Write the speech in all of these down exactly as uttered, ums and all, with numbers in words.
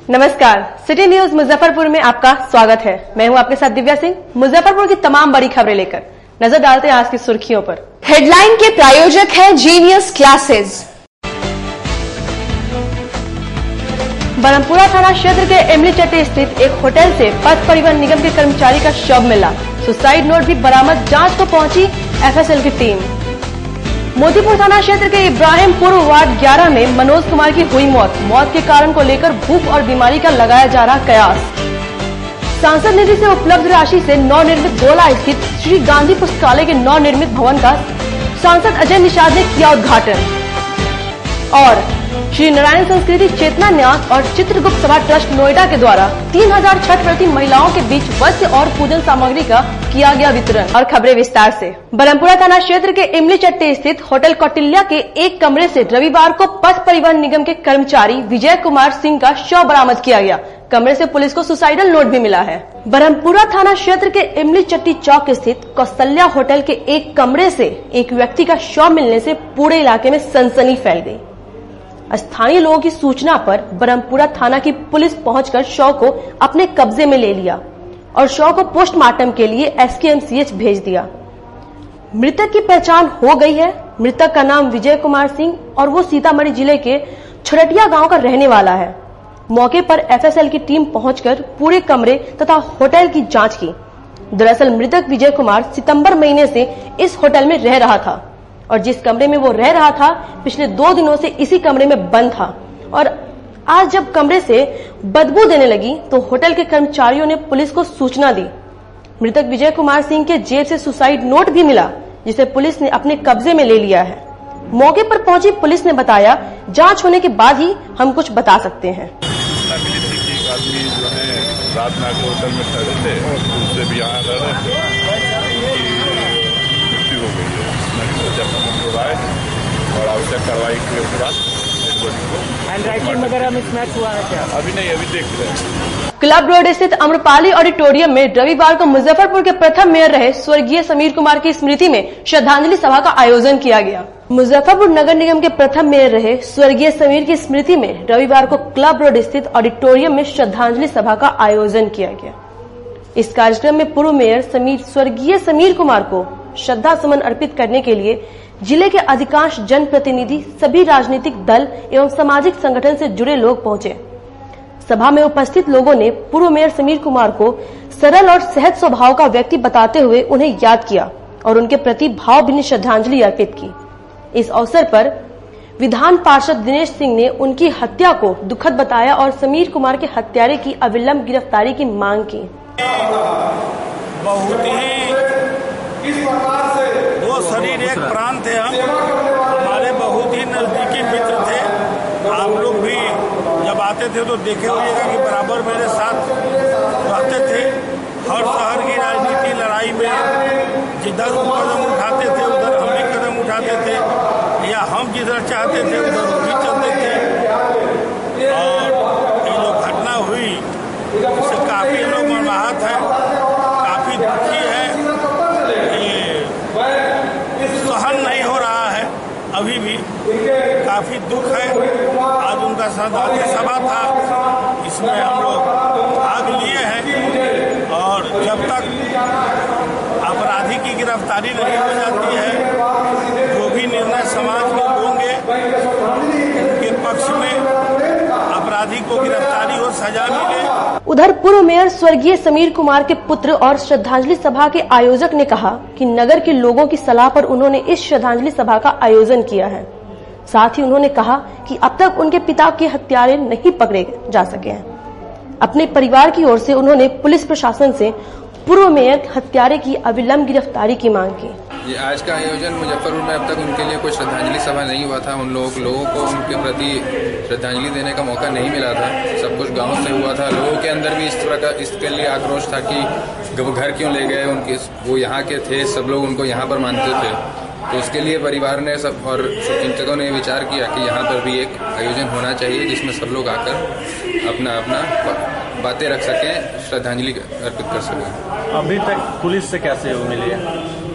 नमस्कार, city news Muzaffarpur में आपका स्वागत है। मैं हूं आपके साथ दिव्या सिंह। मुजफ्फरपुर की तमाम बड़ी खबरें लेकर नजर डालते हैं आज की सुर्खियों पर। हेडलाइन के प्रायोजक है जीनियस क्लासेस। बरमपुरा थाना क्षेत्र के इमली चट्टी स्थित एक होटल से पथ परिवहन निगम के कर्मचारी का शव मिला। सुसाइड नोट भी बरामद, जांच को पहुंची एफएसएल की टीम। मोतीपुर थाना क्षेत्र के इब्राहिमपुर वार्ड ग्यारह में मनोज कुमार की हुई मौत। मौत के कारण को लेकर भूख और बीमारी का लगाया जा रहा कयास। सांसद निधि से उपलब्ध राशि से नवनिर्मित गोला स्थित श्री गांधी पुस्तकालय के नवनिर्मित भवन का सांसद अजय निषाद ने किया उद्घाटन। और श्री नारायण संस्कृति चेतना न्यास और चित्रगुप्त सभा ट्रस्ट नोएडा के द्वारा तीन हजार छठ व्रती महिलाओं के बीच वस्त्र और पूजन सामग्री का किया गया वितरण। और खबरें विस्तार से। बरमपुरा थाना क्षेत्र के इमली चट्टी स्थित होटल कौटिल्या के एक कमरे से रविवार को पथ परिवहन निगम के कर्मचारी विजय कुमार सिंह का शव बरामद किया गया। कमरे से पुलिस को सुसाइडल नोट भी मिला है। बरमपुरा थाना क्षेत्र के इमली चट्टी चौक स्थित कौशल्या होटल के एक कमरे से एक व्यक्ति का शव मिलने से पूरे इलाके में सनसनी फैल गई। स्थानीय लोगों की सूचना पर बरमपुरा थाना की पुलिस पहुंचकर शव को अपने कब्जे में ले लिया और शव को पोस्टमार्टम के लिए एसकेएमसीएच भेज दिया। मृतक की पहचान हो गई है। मृतक का नाम विजय कुमार सिंह और वो सीतामढ़ी जिले के छोरटिया गांव का रहने वाला है। मौके पर एफएसएल की टीम पहुंचकर पूरे कमरे तथा होटल की जांच की। दरअसल मृतक विजय कुमार सितंबर महीने से इस होटल में रह रहा था और जिस कमरे में वो रह रहा था पिछले दो दिनों से इसी कमरे में बंद था। और आज जब कमरे से बदबू देने लगी तो होटल के कर्मचारियों ने पुलिस को सूचना दी। मृतक विजय कुमार सिंह के जेब से सुसाइड नोट भी मिला, जिसे पुलिस ने अपने कब्जे में ले लिया है। मौके पर पहुंची पुलिस ने बताया, जांच होने के बाद ही हम कुछ बता सकते हैं। आदमी जो है रात में आके होटल में ठहरे थे, उससे भी यहाँ रह रहे थे, मृत्यु हो गई है। आए और आवश्यक कार्रवाई के बाद हैंडराइटिंग वगैरह मिसमैच हुआ है क्या? अभी नहीं, अभी देख रहे हैं। क्लब रोड स्थित अम्रपाली ऑडिटोरियम में रविवार को मुजफ्फरपुर के प्रथम मेयर रहे स्वर्गीय समीर कुमार की स्मृति में श्रद्धांजलि सभा का आयोजन किया गया। मुजफ्फरपुर नगर निगम के प्रथम मेयर रहे स्वर्गीय समीर की स्मृति में रविवार को क्लब रोड स्थित ऑडिटोरियम में श्रद्धांजलि सभा का आयोजन किया गया। इस कार्यक्रम में पूर्व मेयर समीर स्वर्गीय समीर कुमार को श्रद्धा सुमन अर्पित करने के लिए जिले के अधिकांश जनप्रतिनिधि, सभी राजनीतिक दल एवं सामाजिक संगठन से जुड़े लोग पहुंचे। सभा में उपस्थित लोगों ने पूर्व मेयर समीर कुमार को सरल और सहज स्वभाव का व्यक्ति बताते हुए उन्हें याद किया और उनके प्रति भावभीनी श्रद्धांजलि अर्पित की। इस अवसर पर विधान पार्षद दिनेश सिंह ने उनकी हत्या को दुखद बताया और समीर कुमार के हत्यारे की अविलंब गिरफ्तारी की मांग की। बहुत ही दो शरीर एक प्राण थे। हम हमारे बहुत ही नजदीकी मित्र थे। आप लोग भी जब आते थे तो देखे होइएगा कि बराबर मेरे साथ रहते थे। हर शहर की राजनीति लड़ाई में जिधर वो कदम उठाते थे उधर हम भी कदम उठाते थे, या हम जिधर चाहते थे उधर वो भी चलते थे। और ये जो घटना हुई इससे काफी लोग मर्माहत है, काफी दुखी है। सहन नहीं हो रहा है, अभी भी काफी दुख है। आज उनका श्रद्धांजलि सभा था, इसमें हम लोग भाग लिए हैं और जब तक अपराधी की गिरफ्तारी नहीं हो जाती है, जो भी निर्णय समाज के होंगे उनके पक्ष में अपराधी को गिरफ्तारी हो, सजा मिले। उधर पूर्व मेयर स्वर्गीय समीर कुमार के पुत्र और श्रद्धांजलि सभा के आयोजक ने कहा कि नगर के लोगों की सलाह पर उन्होंने इस श्रद्धांजलि सभा का आयोजन किया है। साथ ही उन्होंने कहा कि अब तक उनके पिता के हत्यारे नहीं पकड़े जा सके हैं। अपने परिवार की ओर से उन्होंने पुलिस प्रशासन से पूर्व मेयर हत्यारे की अविलंब गिरफ्तारी की मांग की। ये आज का आयोजन मुजफ्फरपुर में अब तक उनके लिए कोई श्रद्धांजलि सभा नहीं हुआ था। उन लोग लोगों को उनके प्रति श्रद्धांजलि देने का मौका नहीं मिला था। सब कुछ गांव से हुआ था। लोगों के अंदर भी इस प्रकार इसके लिए आक्रोश था कि वो घर क्यों ले गए, उनके वो यहाँ के थे, सब लोग उनको यहाँ पर मानते थे। तो उसके लिए परिवार ने सब और चिंतकों ने विचार किया कि यहाँ पर भी एक आयोजन होना चाहिए जिसमें सब लोग आकर अपना अपना बातें रख सकें, श्रद्धांजलि अर्पित कर सकें। अभी तक पुलिस से क्या सहयोग मिली है?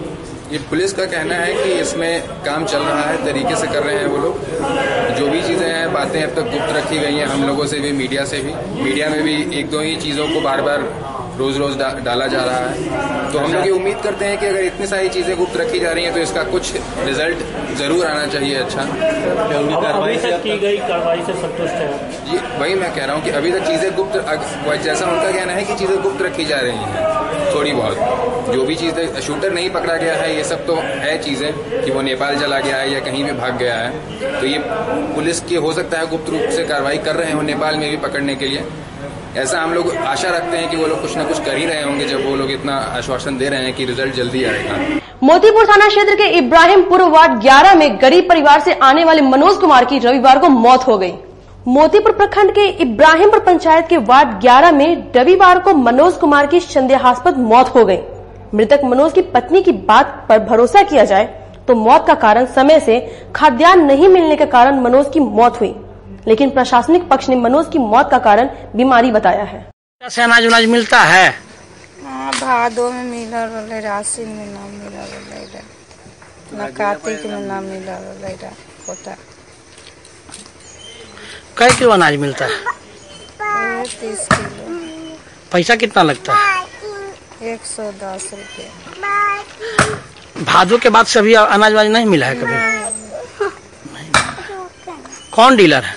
ये पुलिस का कहना है कि इसमें काम चल रहा है, तरीके से कर रहे हैं वो लोग। जो भी चीज़ें हैं, बातें अब तक गुप्त रखी गई हैं, हम लोगों से भी, मीडिया से भी। मीडिया में भी एक दो ही चीज़ों को बार बार रोज रोज डा, डाला जा रहा है। तो हम लोग ये उम्मीद करते हैं कि अगर इतनी सारी चीजें गुप्त रखी जा रही हैं तो इसका कुछ रिजल्ट जरूर आना चाहिए। अच्छा, कार्रवाई से की गई कार्रवाई से संतुष्ट है जी? वही मैं कह रहा हूँ कि अभी तक चीजें गुप्त, जैसा उनका कहना है कि चीजें गुप्त रखी जा रही हैं थोड़ी बहुत। जो भी चीजें, शूटर नहीं पकड़ा गया है, ये सब तो है चीजें कि वो नेपाल चला गया है या कहीं भी भाग गया है, तो ये पुलिस की हो सकता है गुप्त रूप से कार्रवाई कर रहे हो नेपाल में भी पकड़ने के लिए। ऐसा हम लोग आशा रखते हैं कि वो लोग कुछ न कुछ कर ही रहे होंगे, जब वो लोग इतना आश्वासन दे रहे हैं कि रिजल्ट जल्दी आएगा। मोतीपुर थाना क्षेत्र के इब्राहिमपुर वार्ड ग्यारह में गरीब परिवार से आने वाले मनोज कुमार की रविवार को मौत हो गई। मोतीपुर प्रखंड के इब्राहिमपुर पंचायत के वार्ड ग्यारह में रविवार को मनोज कुमार की संदेहास्पद मौत हो गई। मृतक मनोज की पत्नी की बात पर भरोसा किया जाए तो मौत का कारण समय से खाद्यान्न नहीं मिलने के कारण मनोज की मौत हुई, लेकिन प्रशासनिक पक्ष ने मनोज की मौत का कारण बीमारी बताया है। कैसे अनाज उनाज मिलता है? हाँ, भादो में मिला रहे, राशि में ना मिला रहे, ना कार्तिक में ना मिला रहे कोटा। कै किलो अनाज मिलता है? तीस किलो। पैसा कितना लगता है? एक सौ दस रुपये। भादो के बाद से अभी अनाज वाज नहीं मिला है कभी? कौन डीलर है?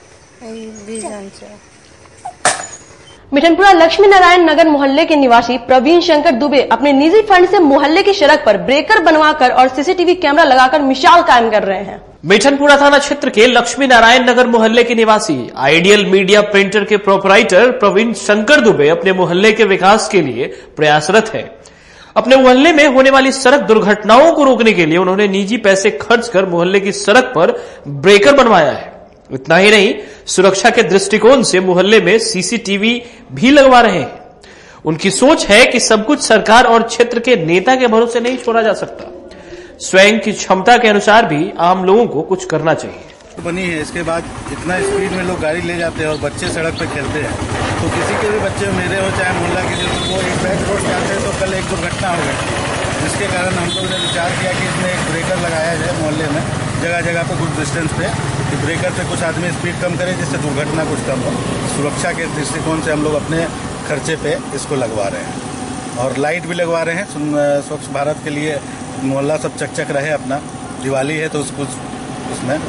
मिठनपुरा लक्ष्मी नारायण नगर मोहल्ले के निवासी प्रवीण शंकर दुबे अपने निजी फंड से मोहल्ले की सड़क पर ब्रेकर बनवाकर और सीसीटीवी कैमरा लगाकर मिसाल कायम कर रहे हैं। मिठनपुरा थाना क्षेत्र के लक्ष्मी नारायण नगर मोहल्ले के निवासी आइडियल मीडिया प्रिंटर के प्रोपराइटर प्रवीण शंकर दुबे अपने मोहल्ले के विकास के लिए प्रयासरत है। अपने मोहल्ले में होने वाली सड़क दुर्घटनाओं को रोकने के लिए उन्होंने निजी पैसे खर्च कर मोहल्ले की सड़क पर ब्रेकर बनवाया है। इतना ही नहीं, सुरक्षा के दृष्टिकोण से मोहल्ले में सीसीटीवी भी लगवा रहे हैं। उनकी सोच है कि सब कुछ सरकार और क्षेत्र के नेता के भरोसे नहीं छोड़ा जा सकता। स्वयं की क्षमता के अनुसार भी आम लोगों को कुछ करना चाहिए। बनी है, इसके बाद इतना स्पीड में लोग गाड़ी ले जाते हैं और बच्चे सड़क पे खेलते हैं, तो किसी के भी बच्चे मेरे हो चाहे मोहल्ला के लिए, वो एक बैक रोड जाते हैं तो कल एक दुर्घटना हो गई, जिसके कारण हम लोग ने विचार किया कि इसमें एक ब्रेकर लगाया जाए मोहल्ले में, जगह जगह पे कुछ डिस्टेंस पे, कि ब्रेकर से कुछ आदमी स्पीड कम करे जिससे दुर्घटना कुछ कम हो। सुरक्षा के दृष्टिकोण से हम लोग अपने खर्चे पे इसको लगवा रहे हैं और लाइट भी लगवा रहे हैं। स्वच्छ भारत के लिए मोहल्ला सब चकचक रहे, अपना दिवाली है तो उसको उसमें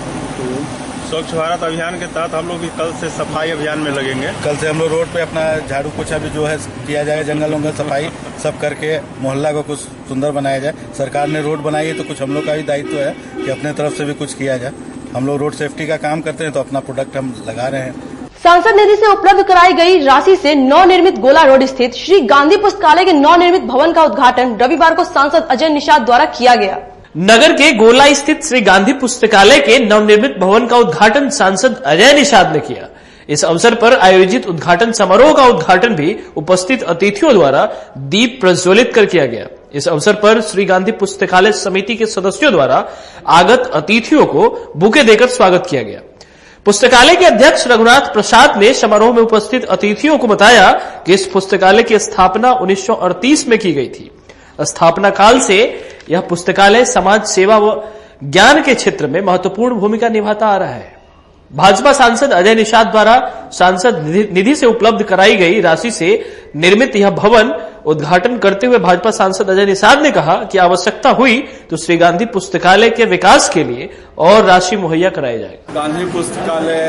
स्वच्छ भारत अभियान के तहत हम लोग भी कल से सफाई अभियान में लगेंगे। कल से हम लोग रोड पे अपना झाड़ू पोछा भी जो है किया जाएगा, जंगल वंगल सफाई सब करके मोहल्ला को कुछ सुंदर बनाया जाए। सरकार ने रोड बनाई है तो कुछ हम लोग का भी दायित्व है कि अपने तरफ से भी कुछ किया जाए। हम लोग रोड सेफ्टी का काम करते हैं तो अपना प्रोडक्ट हम लगा रहे हैं। सांसद निधि से उपलब्ध कराई गई राशि से नवनिर्मित गोला रोड स्थित श्री गांधी पुस्तकालय के नवनिर्मित भवन का उद्घाटन रविवार को सांसद अजय निषाद द्वारा किया गया। नगर के गोला स्थित श्री गांधी पुस्तकालय के नवनिर्मित भवन का उद्घाटन सांसद अजय निषाद ने किया। इस अवसर पर आयोजित उद्घाटन समारोह का उद्घाटन भी उपस्थित अतिथियों द्वारा दीप प्रज्वलित कर किया गया। इस अवसर पर श्री गांधी पुस्तकालय समिति के सदस्यों द्वारा आगत अतिथियों को बुके देकर स्वागत किया गया। पुस्तकालय के अध्यक्ष रघुनाथ प्रसाद ने समारोह में उपस्थित अतिथियों को बताया कि इस पुस्तकालय की स्थापना उन्नीस सौ अड़तीस में की गई थी। स्थापना काल से यह पुस्तकालय समाज सेवा व ज्ञान के क्षेत्र में महत्वपूर्ण भूमिका निभाता आ रहा है। भाजपा सांसद अजय निषाद द्वारा सांसद निधि से उपलब्ध कराई गई राशि से निर्मित यह भवन उद्घाटन करते हुए भाजपा सांसद अजय निषाद ने कहा कि आवश्यकता हुई तो श्री गांधी पुस्तकालय के विकास के लिए और राशि मुहैया कराई जाएगी। गांधी पुस्तकालय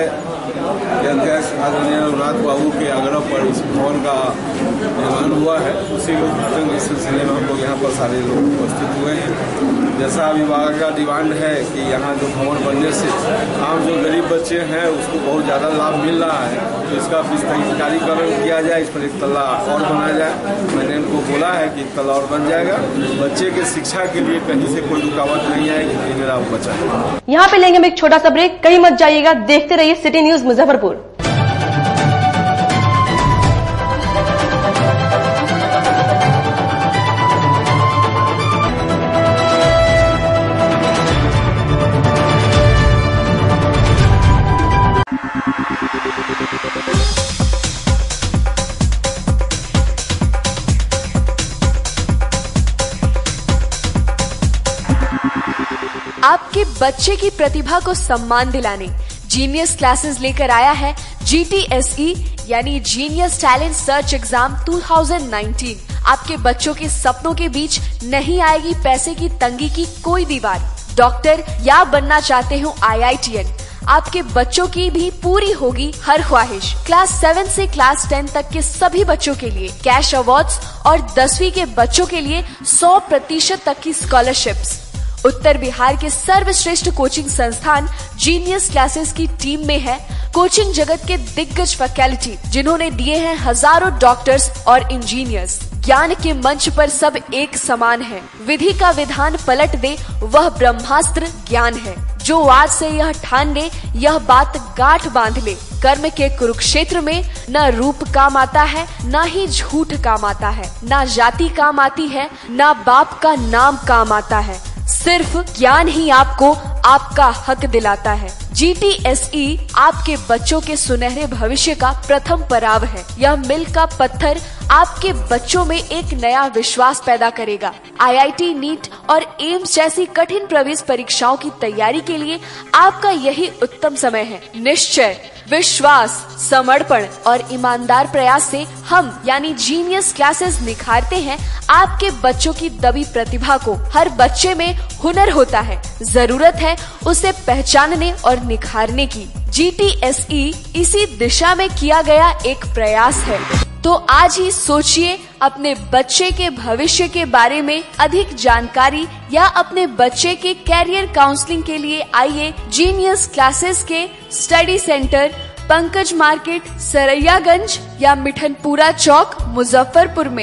के अध्यक्ष आदरणीय रघुनाथ बाबू के आग्रह पर इस भवन का निर्माण हुआ है। उसी के उद्घाटन के सिलसिले में हम लोग यहाँ पर सारे लोग उपस्थित हुए हैं। जैसा विभाग का डिमांड है कि यहाँ जो भवन बनने से आम जो गरीब बच्चे हैं उसको बहुत ज़्यादा लाभ मिल रहा है, तो इसका विस्तारीकरण किया जाए, इस पर एक तल्ला और बनाया जाए। मैंने उनको बोला है कि एक तल्ला और बन जाएगा। बच्चे के शिक्षा के लिए कहीं से कोई रुकावट नहीं आएगी, ये मेरा वचन है। यहाँ पे लेंगे हम एक छोटा सा ब्रेक, कहीं मत जाइएगा, देखते रहिए सिटी न्यूज मुजफ्फरपुर। आपके बच्चे की प्रतिभा को सम्मान दिलाने जीनियस क्लासेस लेकर आया है जी टी एस ई यानी जीनियस टैलेंट सर्च एग्जाम दो हज़ार उन्नीस। आपके बच्चों के सपनों के बीच नहीं आएगी पैसे की तंगी की कोई दीवार। डॉक्टर या बनना चाहते हो आई आई टी एन, आपके बच्चों की भी पूरी होगी हर ख्वाहिश। क्लास सेवन से क्लास टेन तक के सभी बच्चों के लिए कैश अवार्ड्स और दसवीं के बच्चों के लिए सौ प्रतिशत तक की स्कॉलरशिप्स। उत्तर बिहार के सर्वश्रेष्ठ कोचिंग संस्थान जीनियस क्लासेस की टीम में है कोचिंग जगत के दिग्गज फैकल्टी, जिन्होंने दिए हैं हजारों डॉक्टर्स और इंजीनियर्स। ज्ञान के मंच पर सब एक समान है। विधि का विधान पलट दे वह ब्रह्मास्त्र ज्ञान है। जो आज से यह ठान ले, यह बात गांठ बांध ले, कर्म के कुरुक्षेत्र में न रूप काम आता है, न ही झूठ काम आता है, न जाति काम आती है, न बाप का नाम काम आता है। सिर्फ ज्ञान ही आपको आपका हक दिलाता है। जी टी एस ई आपके बच्चों के सुनहरे भविष्य का प्रथम पड़ाव है। यह मील का पत्थर आपके बच्चों में एक नया विश्वास पैदा करेगा। आई आई टी, नीट और एम्स जैसी कठिन प्रवेश परीक्षाओं की तैयारी के लिए आपका यही उत्तम समय है। निश्चय, विश्वास, समर्पण और ईमानदार प्रयास से हम यानी जीनियस क्लासेस निखारते हैं आपके बच्चों की दबी प्रतिभा को। हर बच्चे में हुनर होता है, जरूरत है उसे पहचानने और निखारने की। जी टी एस ई इसी दिशा में किया गया एक प्रयास है। तो आज ही सोचिए अपने बच्चे के भविष्य के बारे में अधिक जानकारी या अपने बच्चे के कैरियर काउंसलिंग के लिए आइए जीनियस क्लासेस के study centre Pankaj market, Saraiyaganj या मिठनपुरा चौक, मुजफ्फरपुर में।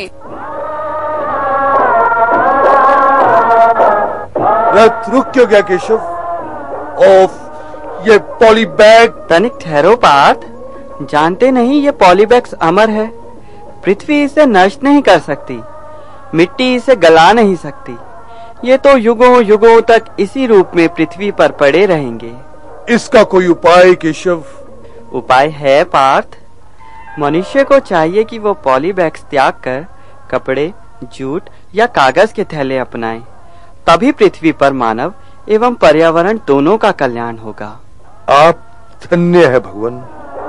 रथ रुक क्यों गया केशव? ओफ, ये पॉलीबैग। तनिक ठहरो पार्थ, जानते नहीं ये पॉलीबैग्स अमर है। पृथ्वी इसे नष्ट नहीं कर सकती, मिट्टी इसे गला नहीं सकती। ये तो युगों युगों तक इसी रूप में पृथ्वी पर पड़े रहेंगे। इसका कोई उपाय केशव? उपाय है पार्थ। मनुष्य को चाहिए कि वो पॉलीबैग्स त्याग कर कपड़े, जूट या कागज के थैले अपनाए, तभी पृथ्वी पर मानव एवं पर्यावरण दोनों का कल्याण होगा। आप धन्य है भगवान।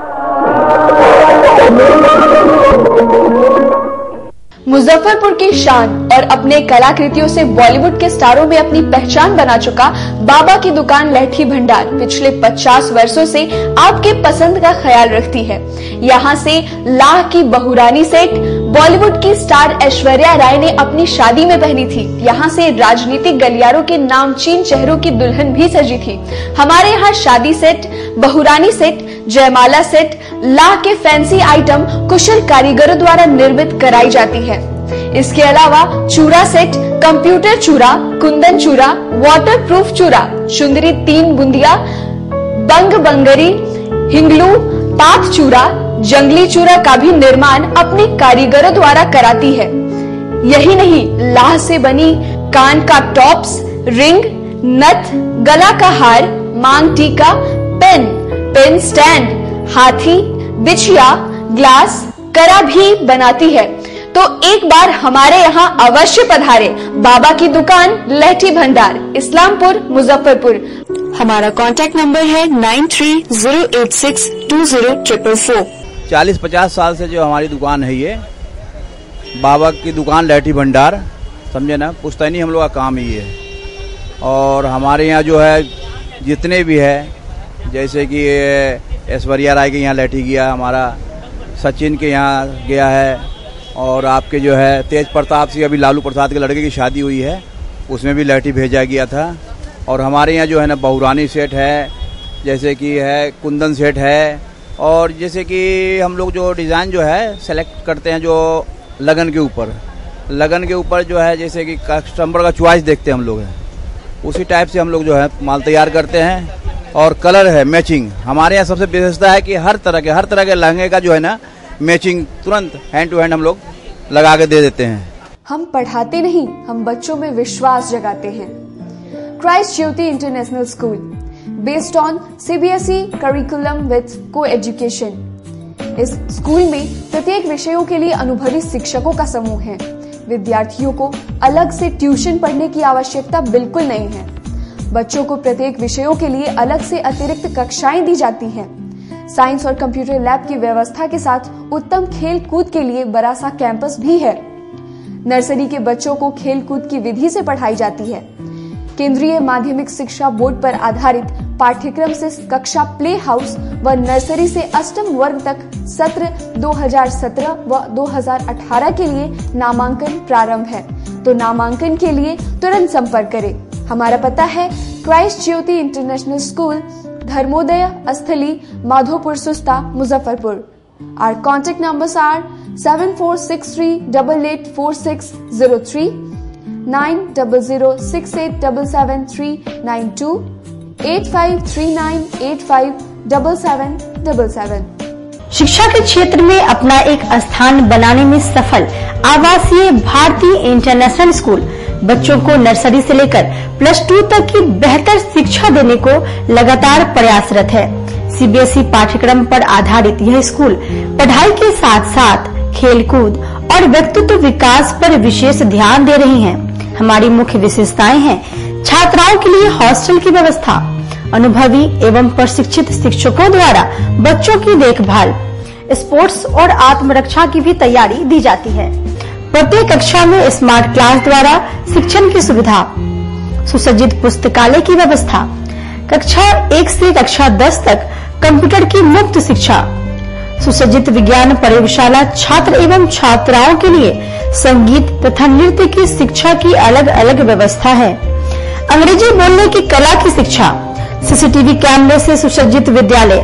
मुजफ्फरपुर की शान और अपने कलाकृतियों से बॉलीवुड के स्टारों में अपनी पहचान बना चुका बाबा की दुकान लहठी भंडार पिछले पचास वर्षों से आपके पसंद का ख्याल रखती है। यहाँ से लाह की बहुरानी सेट बॉलीवुड की स्टार ऐश्वर्या राय ने अपनी शादी में पहनी थी। यहाँ से राजनीतिक गलियारों के नामचीन चेहरों की दुल्हन भी सजी थी। हमारे यहाँ शादी सेट, बहुरानी सेट, जयमाला सेट, लाह के फैंसी आइटम कुशल कारीगरों द्वारा निर्मित कराई जाती है। इसके अलावा चूड़ा सेट, कंप्यूटर चूड़ा, कुंदन चूड़ा, वाटर प्रूफ चूड़ा, चुंदरी तीन बुंदिया, बंग बंगरी, हिंगलू, पात चूड़ा, जंगली चूड़ा का भी निर्माण अपने कारीगरों द्वारा कराती है। यही नहीं, लाह से बनी कान का टॉप्स, रिंग, नथ, गला का हार, मांग टीका, पेन, पेन स्टैंड, हाथी, बिछिया, ग्लास, करा भी बनाती है। तो एक बार हमारे यहाँ अवश्य पधारे। बाबा की दुकान लहठी भंडार, इस्लामपुर, मुजफ्फरपुर। हमारा कांटेक्ट नंबर है nine three zero eight six two zero triple four. चालीस पचास साल से जो हमारी दुकान है, ये बाबा की दुकान लहठी भंडार, समझे ना, पुश्तैनी हम लोग का काम ही है। और हमारे यहाँ जो है जितने भी है, जैसे कि ऐश्वर्या राय के यहाँ लहठी गया, हमारा सचिन के यहाँ गया है, और आपके जो है तेज प्रताप सिंह, अभी लालू प्रसाद के लड़के की शादी हुई है, उसमें भी लहठी भेजा गया था। और हमारे यहाँ जो है ना बहुरानी सेट है, जैसे कि है कुंदन सेट है, और जैसे कि हम लोग जो डिज़ाइन जो है सेलेक्ट करते हैं जो लगन के ऊपर लगन के ऊपर जो है, जैसे कि कस्टमर का चॉइस देखते हैं हम लोग, है उसी टाइप से हम लोग जो है माल तैयार करते हैं। और कलर है मैचिंग, हमारे यहाँ सबसे विशेषता है कि हर तरह के हर तरह के लहंगे का जो है ना मैचिंग तुरंत हैंड टू हैंड हम लोग लगा के दे देते हैं। हम पढ़ाते नहीं, हम बच्चों में विश्वास जगाते हैं। Christ Jyoti international school, based on C B S E curriculum with co education. इस स्कूल में प्रत्येक विषयों के लिए अनुभवी शिक्षकों का समूह है। विद्यार्थियों को अलग से ट्यूशन पढ़ने की आवश्यकता बिल्कुल नहीं है। बच्चों को प्रत्येक विषयों के लिए अलग से अतिरिक्त कक्षाएं दी जाती हैं। साइंस और कंप्यूटर लैब की व्यवस्था के साथ उत्तम खेल कूद के लिए बड़ा सा कैंपस भी है। नर्सरी के बच्चों को खेल कूद की विधि से पढ़ाई जाती है। केंद्रीय माध्यमिक शिक्षा बोर्ड पर आधारित पाठ्यक्रम से कक्षा प्ले हाउस व नर्सरी से अष्टम वर्ग तक सत्र दो हज़ार सत्रह व दो हज़ार अठारह के लिए नामांकन प्रारंभ है, तो नामांकन के लिए तुरंत संपर्क करें। हमारा पता है Christ Jyoti international school, Dharmoday Sthali, Madhopur Susta, Muzaffarpur. Our contact numbers are seven four six three eight eight four six zero three, nine zero zero six eight seven seven three nine two, eight five three nine eight five seven seven seven seven। शिक्षा के क्षेत्र में अपना एक स्थान बनाने में सफल आवासीय भारतीय इंटरनेशनल स्कूल बच्चों को नर्सरी से लेकर प्लस टू तक की बेहतर शिक्षा देने को लगातार प्रयासरत है। सीबीएसई पाठ्यक्रम पर आधारित यह स्कूल पढ़ाई के साथ साथ खेलकूद और व्यक्तित्व विकास पर विशेष ध्यान दे रही हैं। हमारी मुख्य विशेषताएं हैं छात्राओं के लिए हॉस्टल की व्यवस्था, अनुभवी एवं प्रशिक्षित शिक्षकों द्वारा बच्चों की देखभाल, स्पोर्ट्स और आत्मरक्षा की भी तैयारी दी जाती है। प्रत्येक कक्षा में स्मार्ट क्लास द्वारा शिक्षण की सुविधा, सुसज्जित पुस्तकालय की व्यवस्था, कक्षा एक से कक्षा दस तक कंप्यूटर की मुफ्त शिक्षा, सुसज्जित विज्ञान प्रयोगशाला, छात्र एवं छात्राओं के लिए संगीत तथा नृत्य की शिक्षा की अलग अलग व्यवस्था है। अंग्रेजी बोलने की कला की शिक्षा, सीसीटीवी कैमरे से सुसज्जित विद्यालय।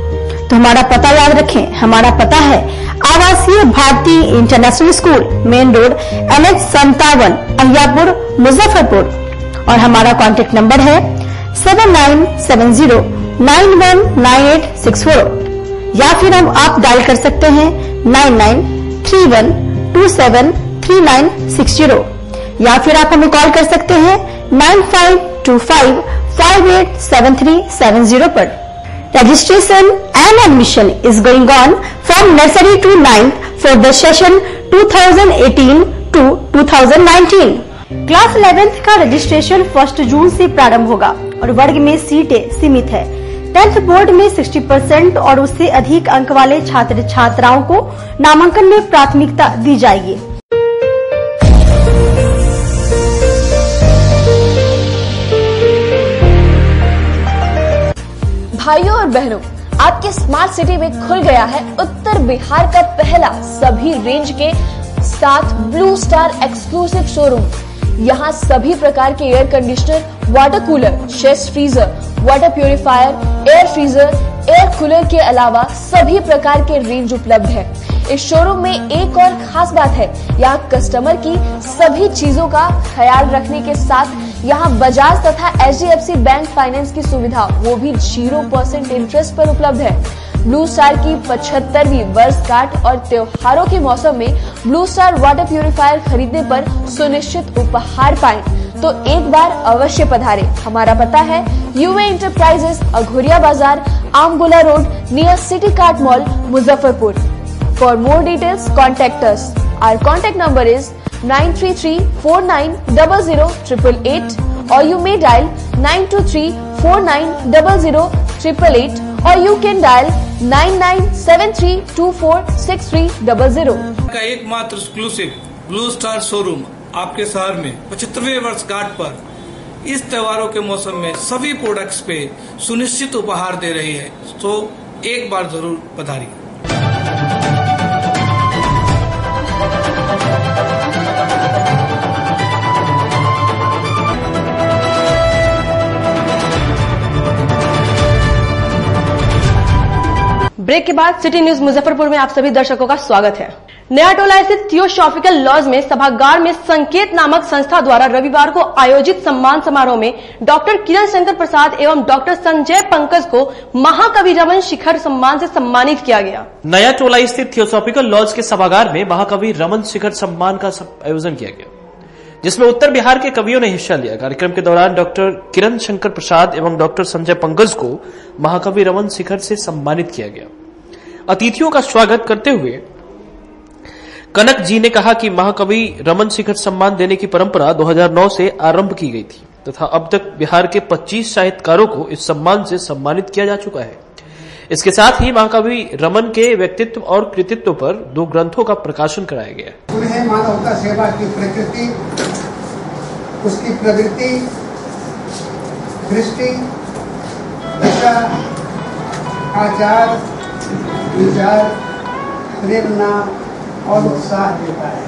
तो हमारा पता याद रखें, हमारा पता है आवासीय भारतीय international school, main road, N H संतावन, अहियापुर, मुजफ्फरपुर। और हमारा कॉन्टेक्ट नंबर है seven nine seven zero nine one nine eight six four, या फिर हम आप डायल कर सकते हैं nine nine three one two seven three nine six zero, या फिर आप हमें कॉल कर सकते हैं nine five two five five eight seven three seven zero पर। Registration and admission is going on from nursery to ninth for the session two thousand eighteen to two thousand nineteen. Class eleventh का registration first June से प्रारंभ होगा और वर्ग में सीटें सीमित है। टेंथ बोर्ड में साठ परसेंट और उससे अधिक अंक वाले छात्र छात्राओं को नामांकन में प्राथमिकता दी जाएगी। भाइयों और बहनों, आपके स्मार्ट सिटी में खुल गया है उत्तर बिहार का पहला सभी रेंज के साथ ब्लू स्टार एक्सक्लूसिव शोरूम। यहाँ सभी प्रकार के air conditioner, water cooler, chest freezer, water purifier, air freezer, air cooler के अलावा सभी प्रकार के रेंज उपलब्ध है। इस शोरूम में एक और खास बात है, यहाँ कस्टमर की सभी चीजों का ख्याल रखने के साथ यहाँ बजाज तथा H D F C bank finance की सुविधा, वो भी जीरो परसेंट इंटरेस्ट पर उपलब्ध है। ब्लू स्टार की पचहत्तरवीं वर्षगांठ और त्योहारों के मौसम में ब्लू स्टार वाटर प्यूरिफायर खरीदने पर सुनिश्चित उपहार पाएं, तो एक बार अवश्य पधारें। हमारा पता है UA enterprises, Aghoria bazaar, Amgola road, near city cart mall, Muzaffarpur. For more details contact us. Our contact number is nine three three four nine zero zero eight eight eight, और you may dial nine two three four nine zero zero eight eight eight, और you can dial nine nine seven three two four six three zero zero. का एकमात्र exclusive blue star showroom आपके शहर में पचहत्तरवें वर्षगांठ पर इस त्योहारों के मौसम में सभी प्रोडक्ट्स पे सुनिश्चित उपहार दे रही है, तो एक बार जरूर पधारिए। ब्रेक के बाद सिटी न्यूज मुजफ्फरपुर में आप सभी दर्शकों का स्वागत है। नया टोला स्थित थियोसॉफिकल लॉज में सभागार में संकेत नामक संस्था द्वारा रविवार को आयोजित सम्मान समारोह में डॉक्टर किरण शंकर प्रसाद एवं डॉक्टर संजय पंकज को महाकवि रमन शिखर सम्मान से सम्मानित किया गया। नया टोला स्थित थियोसॉफिकल लॉज के सभागार में महाकवि रमन शिखर सम्मान का आयोजन किया गया, जिसमें उत्तर बिहार के कवियों ने हिस्सा लिया। कार्यक्रम के दौरान डॉक्टर किरण शंकर प्रसाद एवं डॉक्टर संजय पंकज को महाकवि रमन शिखर से सम्मानित किया गया। अतिथियों का स्वागत करते हुए कनक जी ने कहा कि महाकवि रमन शिखर सम्मान देने की परंपरा दो हज़ार नौ से आरंभ की गई थी। तथा अब तक बिहार के पच्चीस साहित्यकारों को इस सम्मान से सम्मानित किया जा चुका है। इसके साथ ही महाकवि रमन के व्यक्तित्व और कृतित्व पर दो ग्रंथों का प्रकाशन कराया गया। उन्हें मानवता सेवा की प्रकृति, उसकी प्रवृत्ति, दृष्टि, दिशा, आचार, विचार, प्रेरणा और उत्साह देता है।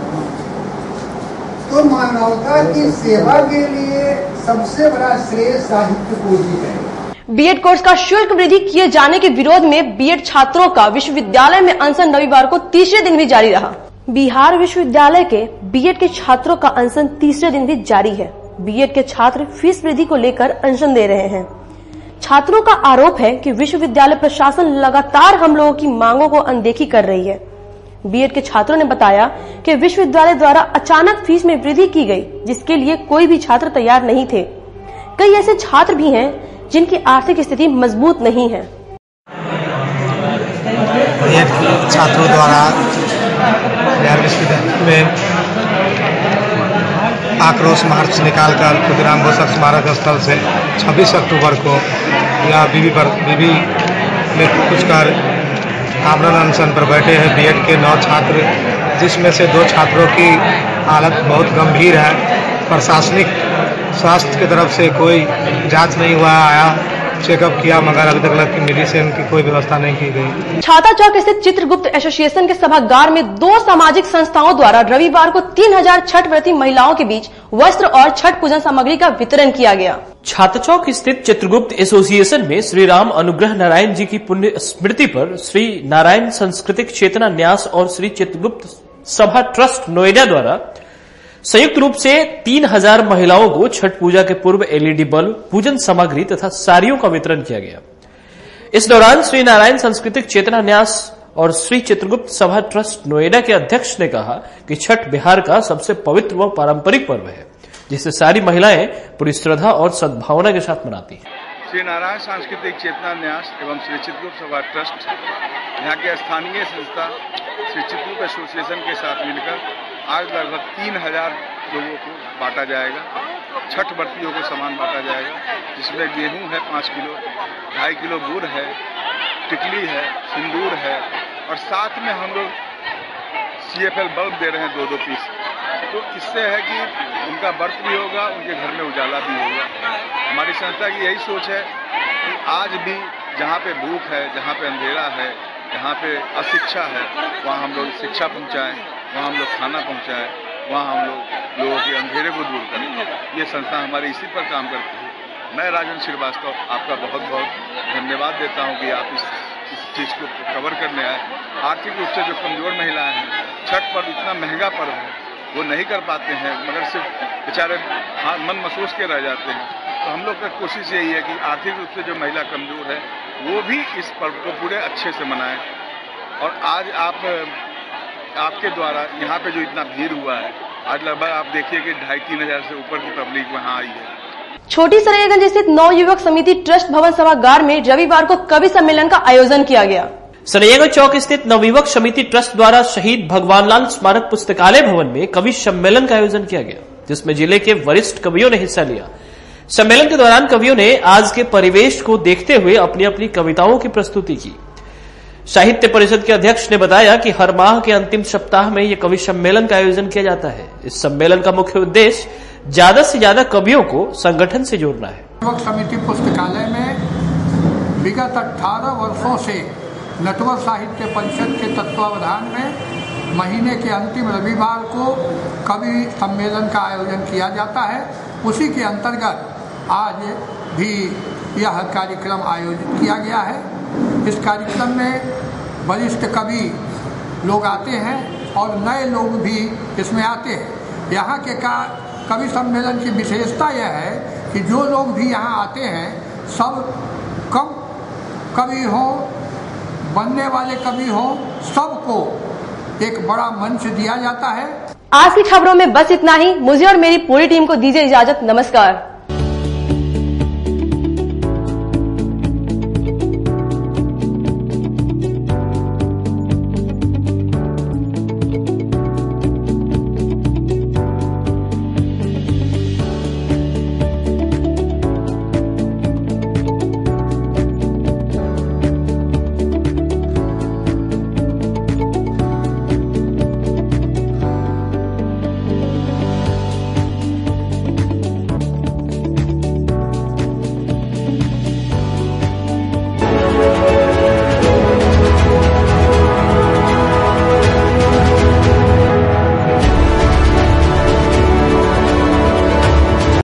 तो मानवता की सेवा के लिए सबसे बड़ा श्रेय साहित्य को ही है। बीएड कोर्स का शुल्क वृद्धि किए जाने के विरोध में बीएड छात्रों का विश्वविद्यालय में अनशन रविवार को तीसरे दिन भी जारी रहा। बिहार विश्वविद्यालय के बीएड के छात्रों का अनशन तीसरे दिन भी जारी है। बीएड के छात्र फीस वृद्धि को लेकर अनशन दे रहे हैं। छात्रों का आरोप है कि विश्वविद्यालय प्रशासन लगातार हम लोगों की मांगों को अनदेखी कर रही है। बीएड के छात्रों ने बताया कि विश्वविद्यालय द्वारा अचानक फीस में वृद्धि की गई, जिसके लिए कोई भी छात्र तैयार नहीं थे। कई ऐसे छात्र भी हैं जिनकी आर्थिक स्थिति मजबूत नहीं है। छात्रों द्वारा बिहार विश्वविद्यालय में आक्रोश मार्च निकालकर खुदीराम बोस स्मारक स्थल से छब्बीस अक्टूबर को यहाँ बीबी पर बीबी में कुछ कर आमरण अनशन पर बैठे हैं बीएड के नौ छात्र, जिसमें से दो छात्रों की हालत बहुत गंभीर है। प्रशासनिक स्वास्थ्य की तरफ से कोई जांच नहीं हुआ, आया चेकअप किया, मगर अभी तक लग की मेडिसिन की कोई व्यवस्था नहीं की गई। छाता चौक स्थित चित्रगुप्त एसोसिएशन के सभागार में दो सामाजिक संस्थाओं द्वारा रविवार को तीन हजार छठ व्रती महिलाओं के बीच वस्त्र और छठ पूजन सामग्री का वितरण किया गया। छाता चौक स्थित चित्रगुप्त एसोसिएशन में श्री राम अनुग्रह नारायण जी की पुण्य स्मृति पर श्री नारायण सांस्कृतिक चेतना न्यास और श्री चित्रगुप्त सभा ट्रस्ट नोएडा द्वारा संयुक्त रूप से तीन हजार महिलाओं को छठ पूजा के पूर्व एलईडी बल्ब, पूजन सामग्री तथा साड़ियों का वितरण किया गया। इस दौरान श्री नारायण सांस्कृतिक चेतना न्यास और श्री चित्रगुप्त सभा ट्रस्ट नोएडा के अध्यक्ष ने कहा कि छठ बिहार का सबसे पवित्र व पारंपरिक पर्व है, जिसे सारी महिलाएं पूरी श्रद्धा और सद्भावना के साथ मनाती हैं। श्री नारायण सांस्कृतिक चेतना न्यास एवं श्री चित्रगुप्त सभा ट्रस्ट यहाँ के स्थानीय संस्था श्री चित्रगुप्त एसोसिएशन के साथ मिलकर आज लगभग तीन हजार लोगों को बांटा जाएगा। छठ व्रतियों को सामान बांटा जाएगा, जिसमें गेहूं है पाँच किलो, ढाई किलो गुड़ है, टिकली है, सिंदूर है और साथ में हम लोग सीएफएल बल्ब दे रहे हैं दो दो पीस। तो इससे है कि उनका व्रत भी होगा, उनके घर में उजाला भी होगा। हमारी संस्था की यही सोच है कि आज भी जहाँ पे भूख है, जहाँ पे अंधेरा है, जहाँ पे अशिक्षा है, वहाँ हम लोग शिक्षा पहुँचाएं, वहाँ हम लोग खाना पहुँचाएं, वहाँ हम लोग लोगों के अंधेरे को दूर करें। ये संस्था हमारी इसी पर काम करती है। मैं राजन श्रीवास्तव आपका बहुत बहुत धन्यवाद देता हूँ कि आप इस इस चीज़ को कवर करने आए। आर्थिक रूप से जो कमजोर महिलाएं हैं, छठ पर्व इतना महंगा पर्व है, वो नहीं कर पाते हैं, मगर सिर्फ बेचारे हाँ मन महसूस के रह जाते हैं। तो हम लोग का कोशिश यही है कि आर्थिक रूप से जो महिला कमजोर है वो भी इस पर्व को पूरे अच्छे से मनाएं। और आज आप आपके द्वारा यहाँ पे जो इतना भीड़ हुआ है, आज लगभग आप देखिए कि ढाई तीन हजार से ऊपर की पब्लिक वहाँ आई है। छोटी सरैयागंज स्थित नव युवक समिति ट्रस्ट भवन सभागार में रविवार को कवि सम्मेलन का आयोजन किया गया। सरैयागंज चौक स्थित नवयुवक समिति ट्रस्ट द्वारा शहीद भगवानलाल स्मारक पुस्तकालय भवन में कवि सम्मेलन का आयोजन किया गया, जिसमें जिले के वरिष्ठ कवियों ने हिस्सा लिया। सम्मेलन के दौरान कवियों ने आज के परिवेश को देखते हुए अपनी अपनी कविताओं की प्रस्तुति की। साहित्य परिषद के अध्यक्ष ने बताया कि हर माह के अंतिम सप्ताह में यह कवि सम्मेलन का आयोजन किया जाता है। इस सम्मेलन का मुख्य उद्देश्य ज्यादा से ज्यादा कवियों को संगठन से जोड़ना है। युवक समिति पुस्तकालय में विगत अठारह वर्षों से नटवर साहित्य परिषद के तत्वावधान में महीने के अंतिम रविवार को कवि सम्मेलन का आयोजन किया जाता है। उसी के अंतर्गत आज भी यह कार्यक्रम आयोजित किया गया है। इस कार्यक्रम में वरिष्ठ कवि लोग आते हैं और नए लोग भी इसमें आते हैं। यहाँ के का कवि सम्मेलन की विशेषता यह है कि जो लोग भी यहाँ आते हैं सब कम कवि हों, बनने वाले कवि हों, सबको एक बड़ा मंच दिया जाता है। आज की खबरों में बस इतना ही। मुझे और मेरी पूरी टीम को दीजिए इजाजत। नमस्कार।